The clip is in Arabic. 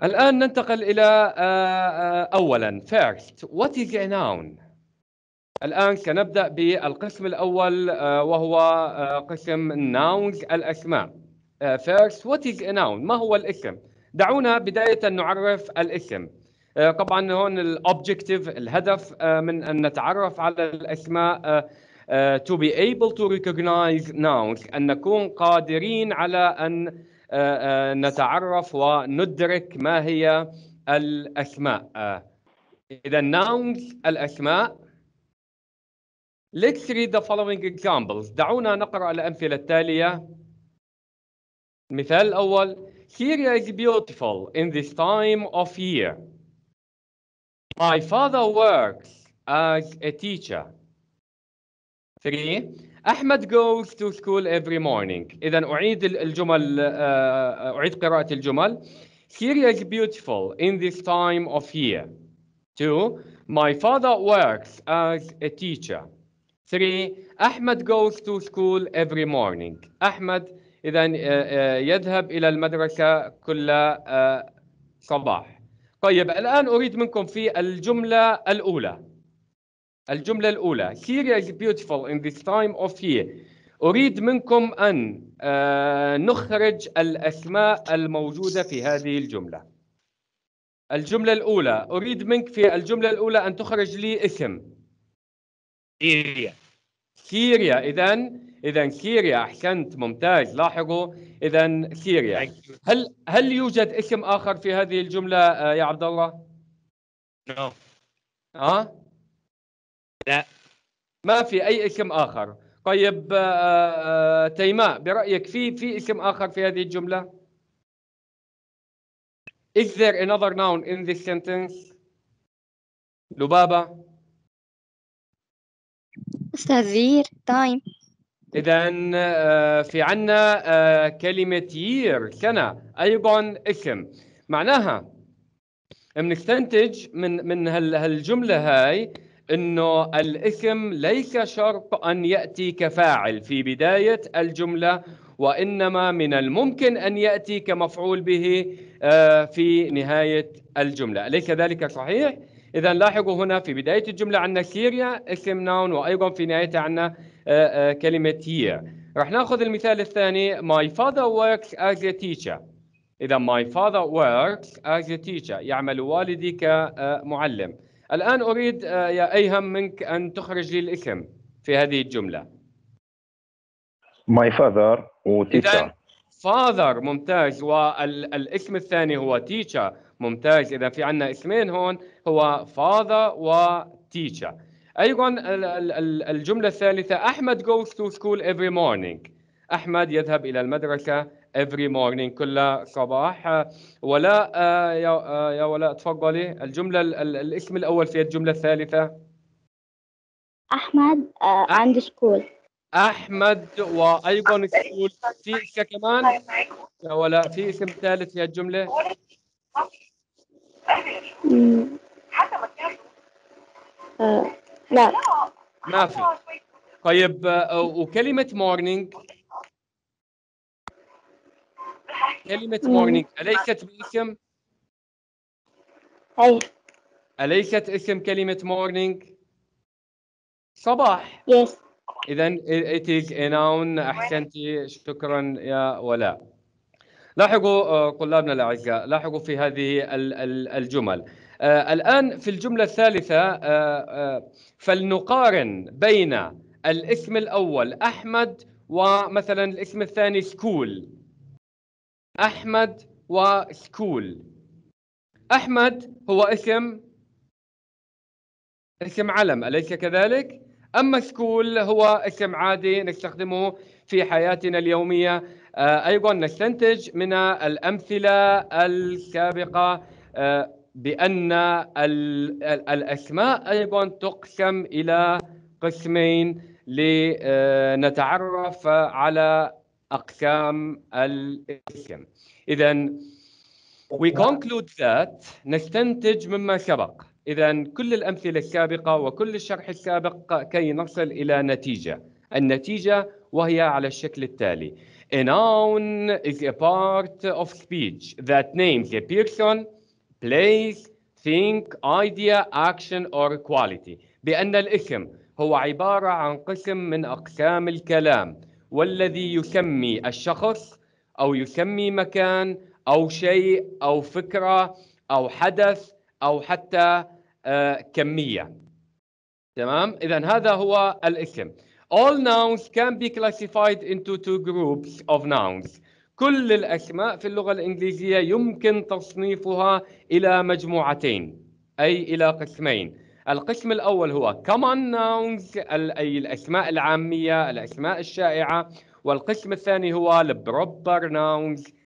الآن ننتقل إلى أولاً first what is a noun؟ الآن سنبدأ بالقسم الأول وهو قسم nouns الأسماء. first what is a noun؟ ما هو الاسم؟ دعونا بداية نعرف الاسم. طبعا هون الأوبجكتيف الهدف من أن نتعرف على الأسماء to be able to recognize nouns، أن نكون قادرين على أن نتعرف وندرك ما هي الأسماء. إذا nouns الأسماء. Let's read the following examples. دعونا نقرأ الأمثلة التالية. المثال الأول: Syria is beautiful in this time of year. My father works as a teacher. 3. أحمد goes to school every morning. إذا أعيد الجمل، أعيد قراءة الجمل. Syria is beautiful in this time of year. 2. My father works as a teacher. 3. أحمد goes to school every morning. أحمد إذا يذهب إلى المدرسة كل صباح. طيب الآن أريد منكم في الجملة الأولى. الجملة الأولى Syria is beautiful in this time of year. أريد منكم أن نخرج الأسماء الموجودة في هذه الجملة. الجملة الأولى أريد منك في الجملة الأولى أن تخرج لي اسم. سيريا. إذا سيريا، أحسنت، ممتاز. لاحظوا إذا سيريا. هل يوجد اسم آخر في هذه الجملة يا عبد الله؟ No. لا، ما في أي اسم آخر. طيب تيماء، برأيك في اسم آخر في هذه الجملة؟ Is there another noun in this sentence؟ لبابة. أستاذ زير تايم. إذا في عنا كلمة year سنة أيضا اسم. معناها بنستنتج من هالجملة هاي إنه الاسم ليس شرط أن يأتي كفاعل في بداية الجملة، وإنما من الممكن أن يأتي كمفعول به في نهاية الجملة. أليس ذلك صحيح؟ إذا لاحظوا هنا في بداية الجملة عندنا سيريا اسم ناون، وأيضا في نهايتها عندنا كلمة year. رح ناخذ المثال الثاني. My father works as a teacher. إذا my father works as a teacher، يعمل والدي كمعلم. الآن أريد يا أيهم منك أن تخرج لي الاسم في هذه الجملة. My father و teacher. إذا father ممتاز، والاسم الثاني هو teacher ممتاز. إذا في عنا اسمين هون، هو father و teacher. أيضا الجملة الثالثة أحمد goes to school every morning. أحمد يذهب إلى المدرسة every morning كل صباح. ولاء يا ولاء تفضلي. الجملة الاسم الأول في الجملة الثالثة. أحمد عند سكول. أحمد وأيضا سكول. في اسم كمان يا ولاء، في اسم ثالث في الجملة؟ لا ما في. طيب وكلمة morning، كلمة morning أليست باسم؟ أي أليست اسم كلمة morning؟ صباح. yes. إذن it is a noun. أحسنتي، شكرا يا ولاء. لاحظوا طلابنا الأعزاء، لاحظوا في هذه الجمل. الآن في الجملة الثالثة فلنقارن بين الاسم الأول أحمد ومثلا الاسم الثاني سكول. أحمد وسكول. أحمد هو اسم علم، أليس كذلك؟ أما سكول هو اسم عادي نستخدمه في حياتنا اليومية. أيضا نستنتج من الأمثلة السابقة بأن الأسماء أيضا تقسم إلى قسمين لنتعرف على أقسام الاسم. إذن we conclude that، نستنتج مما سبق، إذن كل الأمثلة السابقة وكل الشرح السابق كي نصل إلى نتيجة. النتيجة وهي على الشكل التالي: A noun is a part of speech that names a person, place, think, idea, action or quality. بأن الاسم هو عبارة عن قسم من أقسام الكلام والذي يسمي الشخص أو يسمي مكان أو شيء أو فكرة أو حدث أو حتى كمية. تمام؟ إذن هذا هو الاسم. All nouns can be classified into two groups of nouns. كل الأسماء في اللغة الإنجليزية يمكن تصنيفها إلى مجموعتين، أي إلى قسمين. القسم الأول هو common nouns أي الأسماء العامية، الأسماء الشائعة، والقسم الثاني هو proper nouns